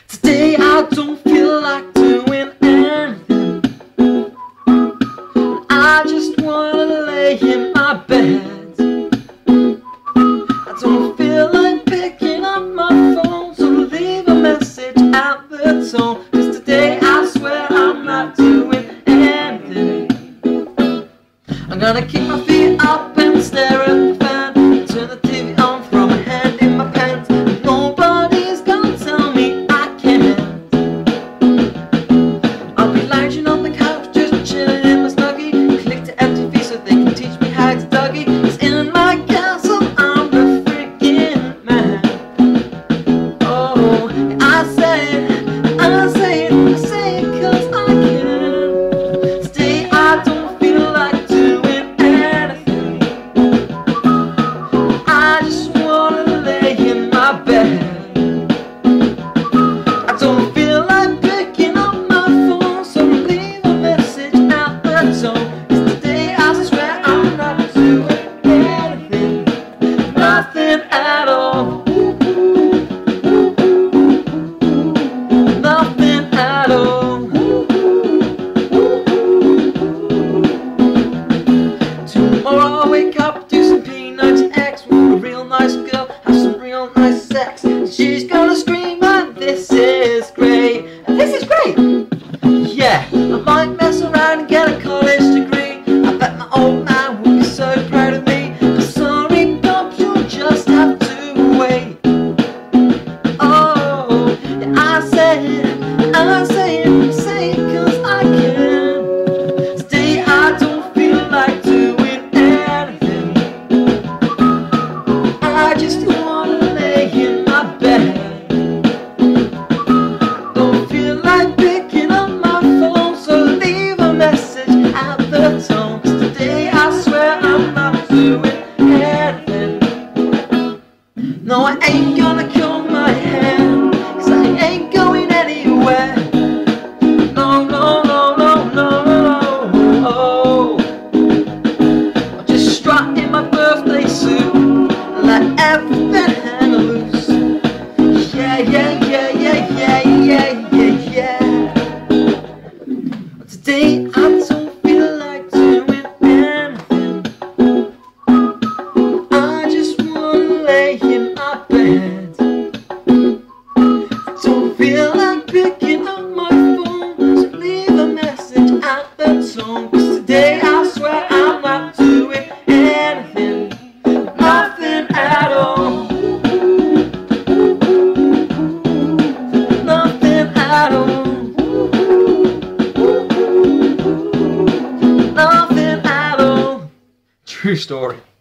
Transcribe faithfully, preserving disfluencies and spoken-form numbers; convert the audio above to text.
Today I don't feel like doing anything. I just wanna lay in my bed. I don't feel like picking up my phone, so leave a message at the tone. Cause today I swear I'm not doing anything. I'm gonna keep my feet up and stare at the fan, turn the T V on, throw my hand in my pants. Nobody's gonna tell me I can't. I'll be lounging on the couch, just chilling in my snuggie. Click to M T V so they can teach me how to Dougie. It's in my castle, I'm the freaking man. Oh, I say it, I say it, I say it cause I can. Today I don't feel like doing anything. I just wanna lay in my bed. I don't feel like picking up my phone, so leave a message at the tone. Cause today I swear I'm not doing anything. Nothing at all. Nothing at all. Tomorrow I'll wake up, do some P ninety X with a real nice girl, have some real nice sex. She's gonna scream and this is great. And this is great! Yeah, I might mess around and get a college degree. I bet my old man would be so proud of me. But sorry Bob, you'll just have to wait. Oh, yeah, I say it, I say it, I say it cause I can. Today I don't feel like doing anything. I just wanna lay in my bed. Don't feel like picking up my phone, so leave a message at the tone. Cause today I swear I'm not doing anything. No, I ain't gonna comb my hair, cause I ain't going anywhere. No, no, no, no, no, no. I'm just strut in my birthday suit, let everything hang loose. Yeah, yeah, yeah, yeah, yeah, yeah, yeah, yeah. But today I don't feel like doing anything. I just wanna lay in my bed. I don't feel like picking up my phone, so leave a message at the tone. Cause today I swear I'm not doing anything. Nothing at all. Nothing at all. Nothing at all. True story.